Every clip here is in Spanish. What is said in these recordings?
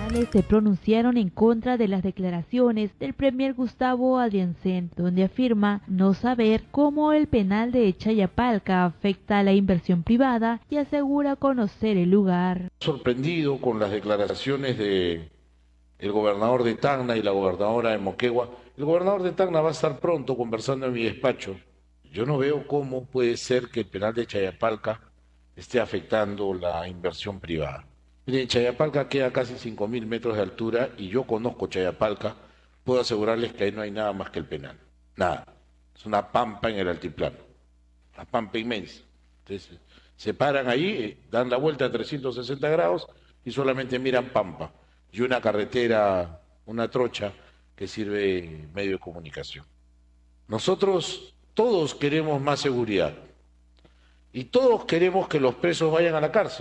tribunales se pronunciaron en contra de las declaraciones del premier Gustavo Adrianzen, donde afirma no saber cómo el penal de Chayapalca afecta a la inversión privada y asegura conocer el lugar. Sorprendido con las declaraciones del gobernador de Tacna y la gobernadora de Moquegua. El gobernador de Tacna va a estar pronto conversando en mi despacho. Yo no veo cómo puede ser que el penal de Chayapalca esté afectando la inversión privada. Miren, Chayapalca queda casi 5.000 metros de altura y yo conozco Chayapalca, puedo asegurarles que ahí no hay nada más que el penal, nada. Es una pampa en el altiplano, una pampa inmensa. Entonces, se paran ahí, dan la vuelta a 360 grados y solamente miran pampa y una carretera, una trocha que sirve medio de comunicación. Nosotros todos queremos más seguridad y todos queremos que los presos vayan a la cárcel.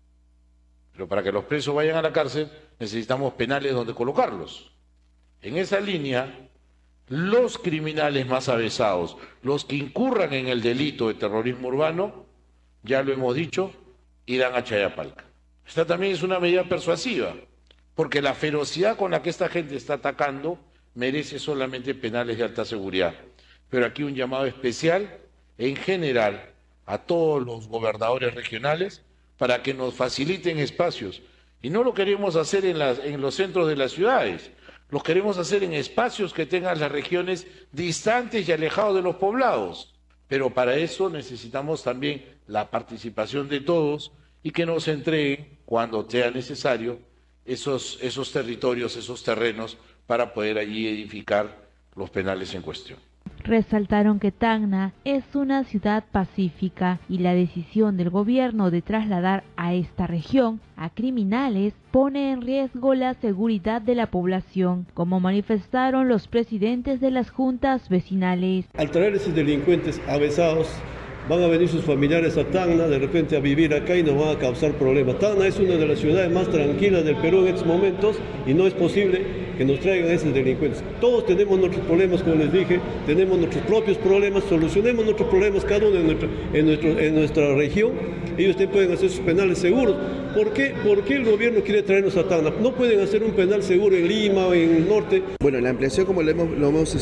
Pero para que los presos vayan a la cárcel necesitamos penales donde colocarlos. En esa línea, los criminales más avesados, los que incurran en el delito de terrorismo urbano, ya lo hemos dicho, irán a Chayapalca. Esta también es una medida persuasiva, porque la ferocidad con la que esta gente está atacando merece solamente penales de alta seguridad. Pero aquí un llamado especial, en general, a todos los gobernadores regionales, para que nos faciliten espacios. Y no lo queremos hacer en los centros de las ciudades, lo queremos hacer en espacios que tengan las regiones distantes y alejados de los poblados. Pero para eso necesitamos también la participación de todos y que nos entreguen, cuando sea necesario, esos territorios, esos terrenos, para poder allí edificar los penales en cuestión. Resaltaron que Tacna es una ciudad pacífica y la decisión del gobierno de trasladar a esta región a criminales pone en riesgo la seguridad de la población, como manifestaron los presidentes de las juntas vecinales. Al traer esos delincuentes avesados, van a venir sus familiares a Tacna de repente a vivir acá y nos van a causar problemas. Tacna es una de las ciudades más tranquilas del Perú en estos momentos y no es posible que nos traigan esos delincuentes. Todos tenemos nuestros problemas, como les dije, tenemos nuestros propios problemas, solucionemos nuestros problemas cada uno en nuestra región. Ellos también pueden hacer sus penales seguros. ¿Por qué el gobierno quiere traernos a Tacna? No pueden hacer un penal seguro en Lima o en el norte. Bueno, la ampliación, como lo hemos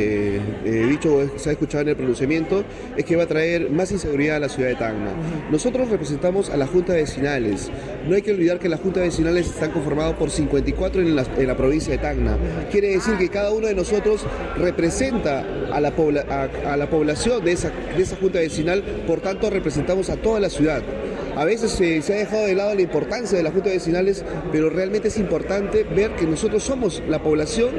dicho, se ha escuchado en el pronunciamiento, es que va a traer más inseguridad a la ciudad de Tacna. Nosotros representamos a las juntas vecinales. No hay que olvidar que las juntas vecinales están conformadas por 54 en la provincia de Tacna. Quiere decir que cada uno de nosotros representa a la población de esa junta vecinal, por tanto representamos a toda la ciudad. A veces se ha dejado de lado la importancia de las juntas vecinales, pero realmente es importante ver que nosotros somos la población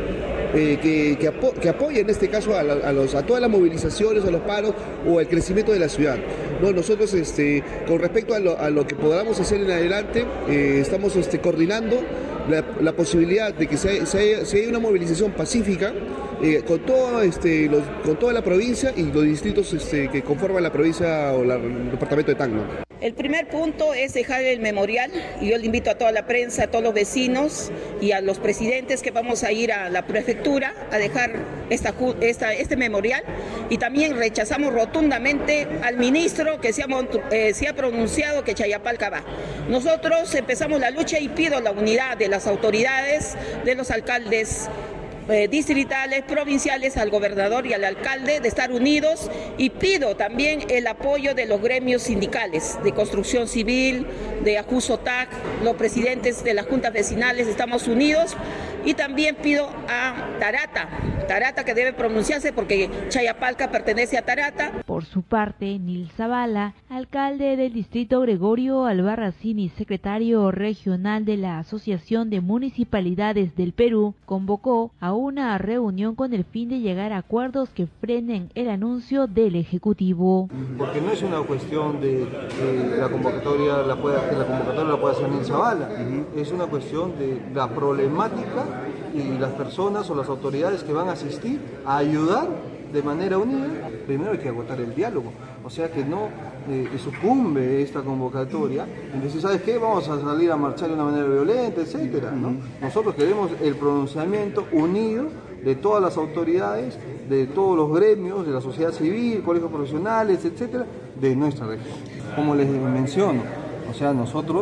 que apoya en este caso a todas las movilizaciones, a los paros o al crecimiento de la ciudad. No, nosotros con respecto a lo que podamos hacer en adelante, estamos coordinando la posibilidad de que si hay una movilización pacífica con toda la provincia y los distritos que conforman la provincia o el departamento de Tacna. El primer punto es dejar el memorial y yo le invito a toda la prensa, a todos los vecinos y a los presidentes que vamos a ir a la prefectura a dejar este memorial, y también rechazamos rotundamente al ministro que se ha pronunciado que Chayapalca va. Nosotros empezamos la lucha y pido la unidad de las autoridades, de los alcaldes distritales, provinciales, al gobernador y al alcalde de estar unidos, y pido también el apoyo de los gremios sindicales de construcción civil, de Ajusotac, los presidentes de las juntas vecinales, estamos unidos, y también pido a Tarata que debe pronunciarse porque Chayapalca pertenece a Tarata. Por su parte, Nil Zavala, alcalde del distrito Gregorio Albarracín y secretario regional de la Asociación de Municipalidades del Perú, convocó a una reunión con el fin de llegar a acuerdos que frenen el anuncio del Ejecutivo. Porque no es una cuestión de que la convocatoria la pueda hacer Nil Zavala, es una cuestión de la problemática y las personas o las autoridades que van a asistir a ayudar de manera unida. Primero hay que agotar el diálogo, o sea que no sucumbe esta convocatoria y decir, ¿sabes qué? Vamos a salir a marchar de una manera violenta, etcétera, ¿no? Nosotros queremos el pronunciamiento unido de todas las autoridades, de todos los gremios, de la sociedad civil, colegios profesionales, etcétera, de nuestra región. Como les menciono, o sea, nosotros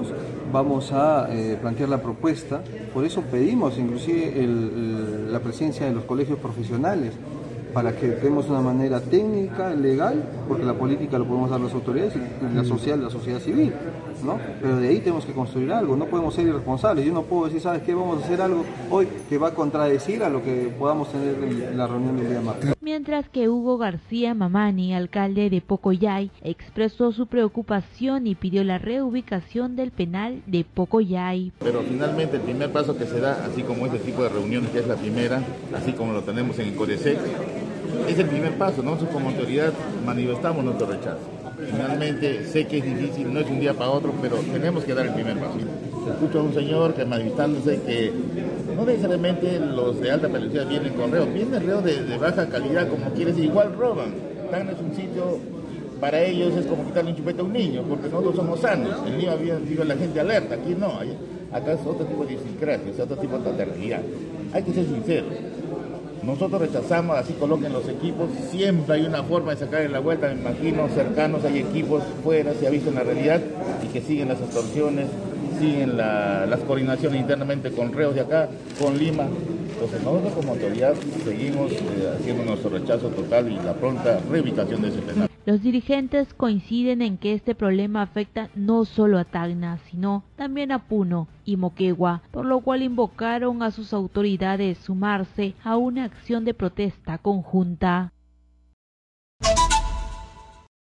vamos a plantear la propuesta. Por eso pedimos inclusive la presencia de los colegios profesionales, para que demos una manera técnica, legal, porque la política lo podemos dar las autoridades y la sociedad civil, ¿no? Pero de ahí tenemos que construir algo, no podemos ser irresponsables. Yo no puedo decir, ¿sabes qué? Vamos a hacer algo hoy que va a contradecir a lo que podamos tener en la reunión del día de martes. Mientras que Hugo García Mamani, alcalde de Pocoyay, expresó su preocupación y pidió la reubicación del penal de Pocoyay. Pero finalmente el primer paso que se da, así como este tipo de reuniones, que es la primera, así como lo tenemos en el CODESEC, es el primer paso. Nosotros como autoridad manifestamos nuestro rechazo. Finalmente sé que es difícil, no es un día para otro, pero tenemos que dar el primer paso. Escucho a un señor que manifestándose que no necesariamente los de alta velocidad vienen con reos, vienen reos de baja calidad, como quieres, igual roban. Tacna es un sitio, para ellos es como quitarle un chupete a un niño, porque nosotros somos sanos. En Lima vive la gente alerta, aquí no, acá es otro tipo de idiosincrasia, es otro tipo de fraternidad. Hay que ser sinceros. Nosotros rechazamos, así coloquen los equipos, siempre hay una forma de sacar en la vuelta, me imagino, cercanos, hay equipos fuera, se ha visto en la realidad, y que siguen las extorsiones, siguen las coordinaciones internamente con reos de acá, con Lima. Entonces nosotros como autoridad seguimos haciendo nuestro rechazo total y la pronta reubicación de ese penal. Los dirigentes coinciden en que este problema afecta no solo a Tacna, sino también a Puno y Moquegua, por lo cual invocaron a sus autoridades sumarse a una acción de protesta conjunta.